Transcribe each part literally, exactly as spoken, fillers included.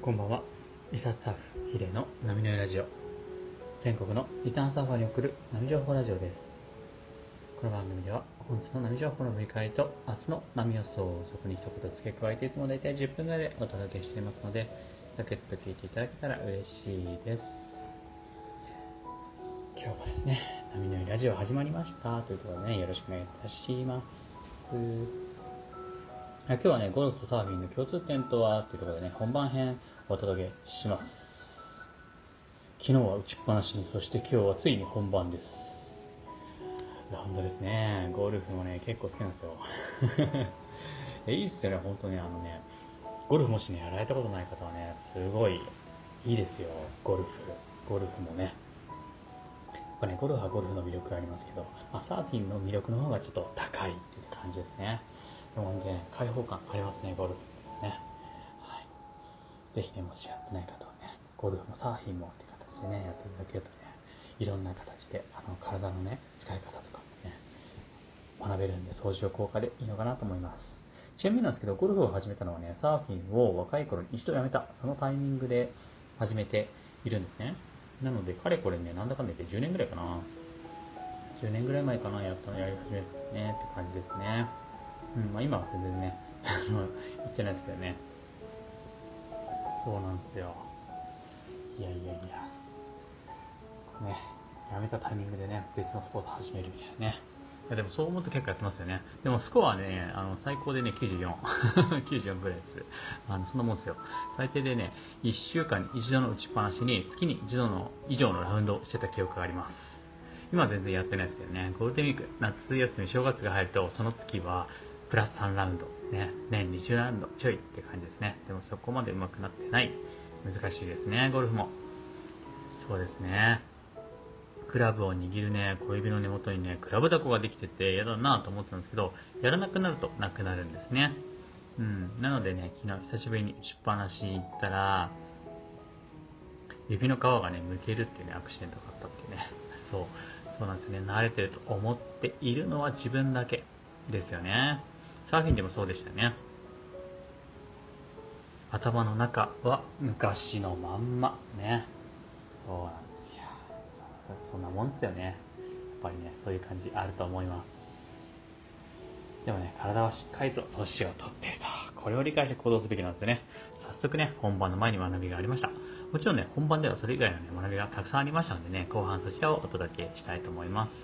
こんばんは。リサーチサーフヒデの波の上ラジオ。全国のリターンサーファーに送る波情報ラジオです。この番組では本日の波情報の振り返りと明日の波予想をそこに一言付け加えていつも大体じゅっぷんぐらいでお届けしていますので、サクッと聞いていただけたら嬉しいです。今日もですね、波の上ラジオ始まりましたということでね、よろしくお願いいたします。今日はね、ゴルフとサーフィンの共通点とはというところでね、本番編をお届けします。昨日は打ちっぱなしに、そして今日はついに本番です。ラウンドですね。ゴルフもね、結構好きなんですよ。いいっすよね、本当にあのね、ゴルフもしね、やられたことない方はね、すごいいいですよ、ゴルフ。ゴルフもね。やっぱね、ゴルフはゴルフの魅力がありますけど、まあ、サーフィンの魅力の方がちょっと高いっていう感じですね。でもね、開放感ありますね、ゴルフね。はい。ぜひね、もしやってない方はね、ゴルフもサーフィンもっていう形でね、やっていただけるとね、いろんな形で、あの、体のね、使い方とかもね、学べるんで、相乗効果でいいのかなと思います。ちなみになんですけど、ゴルフを始めたのはね、サーフィンを若い頃に一度やめた、そのタイミングで始めているんですね。なので、かれこれね、なんだかんだ言ってじゅうねんぐらいかな。じゅうねんぐらい前かな、やったのやり始めたねって感じですね。うん、まあ今は全然ね、言ってないですけどね。そうなんですよ。いやいやいや。ね、やめたタイミングでね、別のスポーツ始めるみたいなね。いやでもそう思うと結構やってますよね。でもスコアはね、あの最高でね、きゅうじゅうよん。きゅうじゅうよんぐらいです。あの、そんなもんですよ。最低でね、いっしゅうかんに一度の打ちっぱなしに、月に一度の以上のラウンドをしてた記憶があります。今は全然やってないですけどね、ゴールデンウィーク、夏休み、正月が入ると、その月は、プラスさんラウンド、ね、年にじゅうラウンドちょいって感じですね。でもそこまで上手くなってない。難しいですね、ゴルフも。そうですね。クラブを握るね、小指の根元にね、クラブダコができてて嫌だなと思ってたんですけど、やらなくなるとなくなるんですね。うん。なのでね、昨日久しぶりに打ちっぱなしに行ったら、指の皮がね、剥けるっていうね、アクシデントがあったっていうね。そう。そうなんですよね。慣れてると思っているのは自分だけですよね。サーフィンでもそうでしたね。頭の中は昔のまんま。ね。そうなんですよ。そんなもんですよね。やっぱりね、そういう感じあると思います。でもね、体はしっかりと年を取っていると。これを理解して行動すべきなんですよね。早速ね、本番の前に学びがありました。もちろんね、本番ではそれ以外の、ね、学びがたくさんありましたのでね、後半そちらをお届けしたいと思います。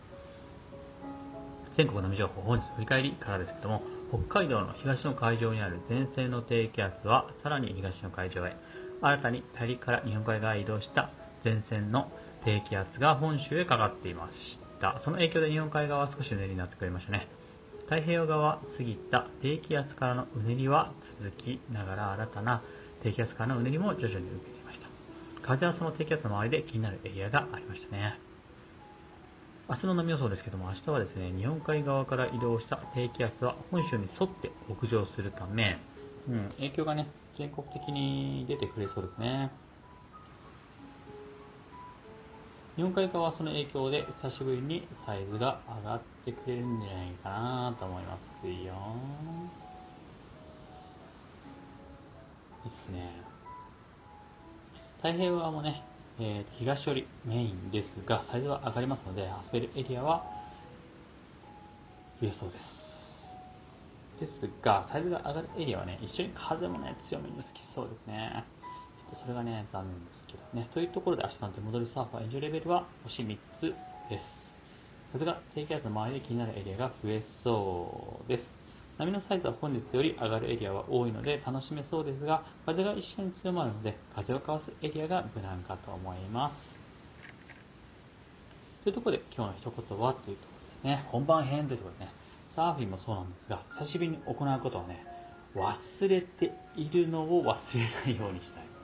全国の波情報、本日振り返りからですけども、北海道の東の海上にある前線の低気圧はさらに東の海上へ、新たに大陸から日本海側へ移動した前線の低気圧が本州へかかっていました。その影響で日本海側は少しうねりになってくれましたね。太平洋側過ぎた低気圧からのうねりは続きながら、新たな低気圧からのうねりも徐々に受けていました。風はその低気圧の周りで気になるエリアがありましたね。明日の波予想ですけども、明日はですね、日本海側から移動した低気圧は本州に沿って北上するため、うん、影響がね、全国的に出てくれそうですね。日本海側はその影響で久しぶりにサイズが上がってくれるんじゃないかなと思いますよ。いいですね。太平洋側もね、えー、東寄りメインですが、サイズは上がりますので、遊べるエリアは増えそうです。ですが、サイズが上がるエリアはね、一緒に風もね、強めに吹きそうですね。ちょっとそれがね、残念ですけどね。というところで明日の出戻りサーファーエンジョイレベルは星みっつです。風が低気圧の周りで気になるエリアが増えそうです。波のサイズは本日より上がるエリアは多いので楽しめそうですが、風が一緒に強まるので、風をかわすエリアが無難かと思います。というところで今日の一言はというところですね。本番編というところでね、サーフィンもそうなんですが、久しぶりに行うことをね、忘れているのを忘れないようにしたい。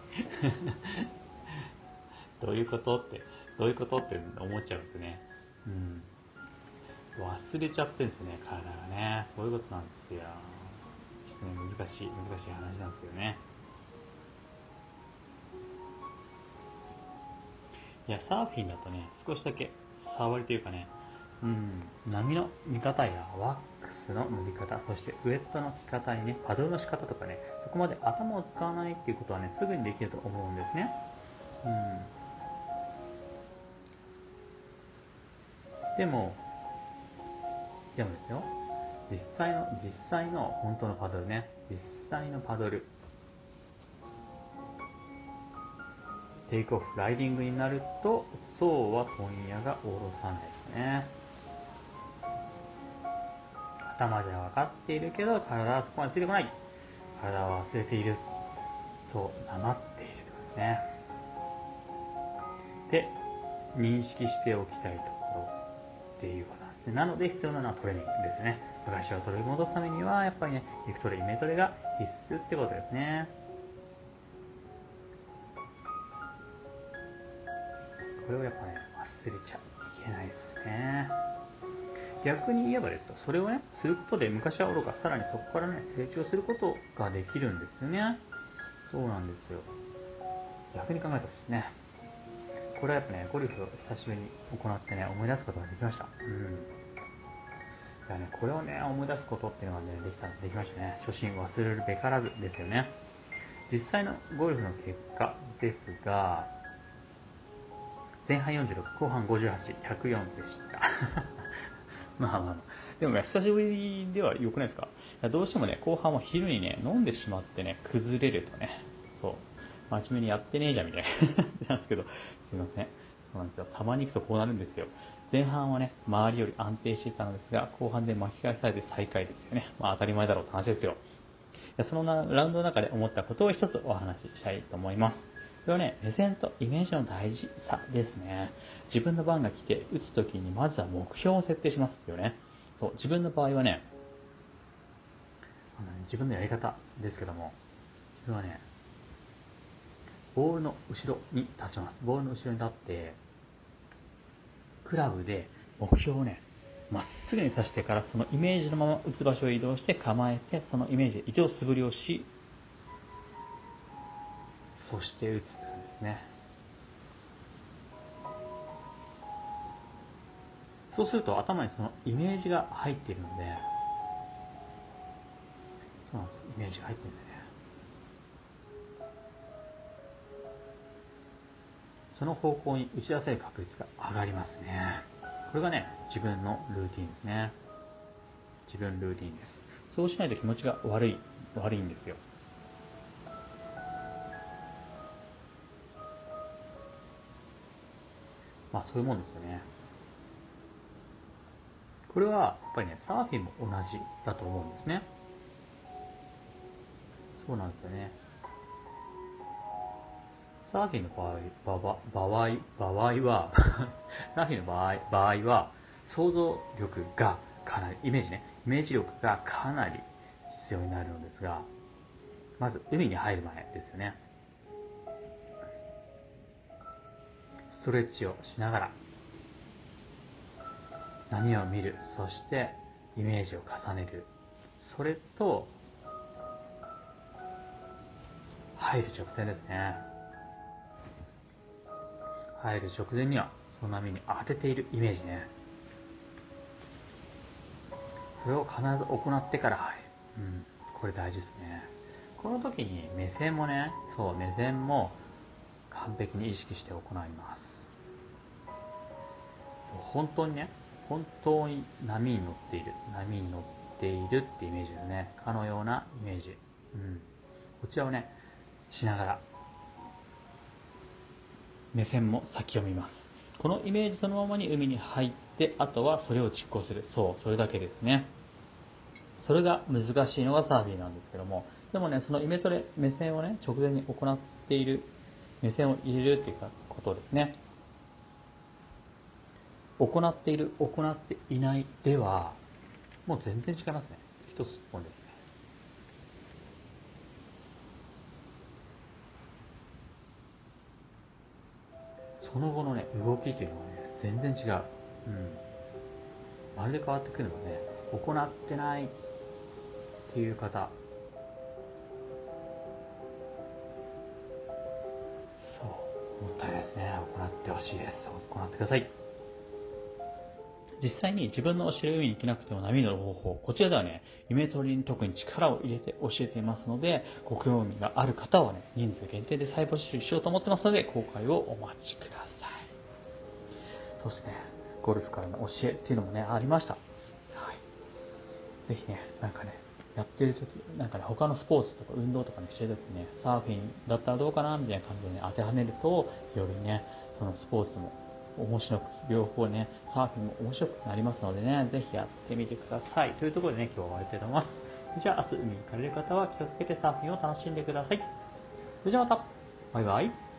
どういうことって、どういうことって思っちゃうんですね。うん。忘れちゃってるんですね、体がね。そういうことなんですよ。ちょっとね、難しい、難しい話なんですけどね。いや、サーフィンだとね、少しだけ触りというかね、うん、波の見方やワックスの塗り方、そしてウェットの着方にね、パドルの仕方とかね、そこまで頭を使わないっていうことはね、すぐにできると思うんですね。うん。でも、でもですよ、実際の、実際の本当のパドルね、実際のパドル、テイクオフ、ライディングになると、そうは問屋が下ろさないですね。頭じゃ分かっているけど、体はそこまでついてこない。体は忘れている。そう、なまっているということですね。で、認識しておきたいところっていうことなんですね。なので必要なのはトレーニングですね。昔を取り戻すためには、やっぱりね、エクトレ、イメトレが必須ってことですね。これをやっぱね、忘れちゃいけないですね。逆に言えばですよ、それをね、することで昔はおろか、さらにそこからね、成長することができるんですよね。そうなんですよ。逆に考えてほしいですね。これはやっぱね、ゴルフを久しぶりに行ってね、思い出すことができました。うん。いやね、これをね、思い出すことっていうのがね、できた、できましたね。初心忘れるべからずですよね。実際のゴルフの結果ですが、前半よんじゅうろく、後半ごじゅうはち、ひゃくよんでした。まあまあまあ。でもね、久しぶりでは良くないですか？どうしてもね、後半は昼にね、飲んでしまってね、崩れるとね、そう、真面目にやってねえじゃんみたいななんですけど、すいません。そうなんですよ。たまに行くとこうなるんですよ。前半はね、周りより安定していたのですが、後半で巻き返されて最下位ですよね。まあ当たり前だろうって話ですよ。そのラウンドの中で思ったことを一つお話ししたいと思います。それはね、目線とイメージの大事さですね。自分の番が来て打つときにまずは目標を設定しますよね。そう、自分の場合はね、あのね自分のやり方ですけども、自分はね、ボールの後ろに立ちます。ボールの後ろに立って、クラブで目標をね、まっすぐに刺してからそのイメージのまま打つ場所へ移動して構えて、そのイメージで一応素振りをし、そして打つというんですね。そうすると頭にそのイメージが入っているので、そうなんですよ、イメージが入ってるんですね。その方向に打ち出せる確率が上がりますね。これがね、自分のルーティンですね。自分ルーティンです。そうしないと気持ちが悪い、悪いんですよ。まあそういうもんですよね。これはやっぱりね、サーフィンも同じだと思うんですね。そうなんですよね。サーフィンの場合、場合、場合はサーフィンの場合、場合は、想像力がかなり、イメージね、イメージ力がかなり必要になるのですが、まず海に入る前ですよね。ストレッチをしながら、波を見る、そしてイメージを重ねる。それと、入る直前ですね。入る直前には、その波に当てているイメージね。それを必ず行ってから入る。うん、これ大事ですね。この時に目線もね、そう、目線も完璧に意識して行います。本当にね、本当に波に乗っている、波に乗っているってイメージですね。かのようなイメージ。うん。こちらをね、しながら、目線も先を見ます。このイメージそのままに海に入って、あとはそれを実行する。そう、それだけですね。それが難しいのがサーフィンなんですけども、でもね、そのイメトレ、目線をね、直前に行っている、目線を入れるっていうことですね。行っている、行っていないでは、もう全然違いますね。突きとすっぽんですね。その後のね、動きというのはね、全然違う。うん。まるで変わってくるのはね、行ってないっていう方、そう、もったいないですね。行ってほしいです。行ってください。 実際に自分の教える海に行けなくても波に乗る方法、こちらではね、イメトレに特に力を入れて教えていますので、ご興味がある方はね、人数限定で再募集しようと思ってますので、公開をお待ちください。そしてね、ゴルフからの教えっていうのもね、ありました。はい。ぜひね、なんかね、やってるとき、なんかね、他のスポーツとか運動とかね、してるときね、サーフィンだったらどうかな、みたいな感じでね、当てはめると、よりね、そのスポーツも面白く、両方ね、サーフィンも面白くなりますのでね、ぜひやってみてください。というところでね、今日は終わりたいと思います。じゃあ明日海に行かれる方は気をつけてサーフィンを楽しんでください。それじゃあまた。バイバイ。